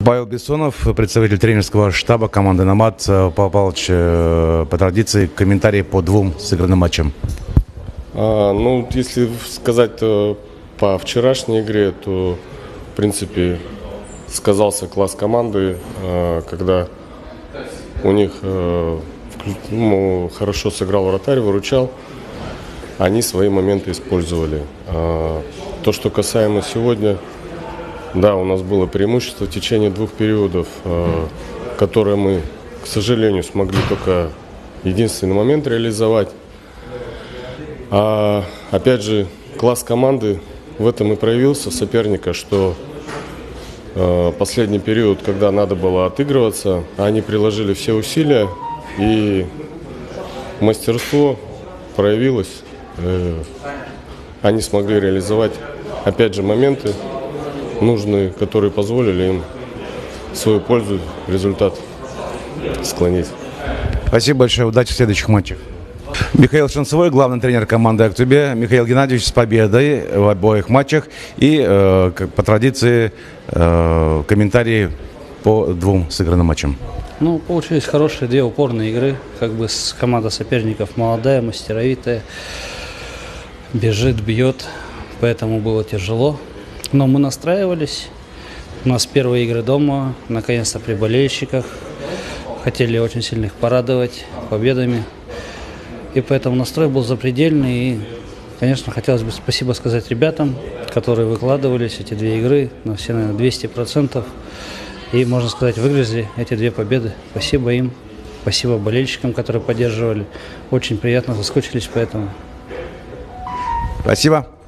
Павел Бессонов, представитель тренерского штаба команды «Номад». Павел Павлович, по традиции, комментарии по двум сыгранным матчам. Ну, если сказать по вчерашней игре, то, в принципе, сказался класс команды, когда у них хорошо сыграл вратарь, выручал, они свои моменты использовали. То, что касаемо сегодня, да, у нас было преимущество в течение двух периодов, которые мы, к сожалению, смогли только единственный момент реализовать. Опять же, класс команды в этом и проявился, соперника, что последний период, когда надо было отыгрываться, они приложили все усилия, и мастерство проявилось. Они смогли реализовать, опять же, моменты нужные, которые позволили им в свою пользу результат склонить. Спасибо большое, удачи в следующих матчах. Михаил Шанцевой, главный тренер команды «Актюбе». Михаил Геннадьевич, с победой в обоих матчах. И, по традиции, комментарии по двум сыгранным матчам. Ну, получились хорошие две упорные игры. Как бы команда соперников молодая, мастеровитая. Бежит, бьет. Поэтому было тяжело. Но мы настраивались. У нас первые игры дома. Наконец-то при болельщиках. Хотели очень сильно их порадовать победами. И поэтому настрой был запредельный. И, конечно, хотелось бы спасибо сказать ребятам, которые выкладывались эти две игры на все, наверное, 200%. И, можно сказать, выгрызли эти две победы. Спасибо им. Спасибо болельщикам, которые поддерживали. Очень приятно, соскучились поэтому. Спасибо.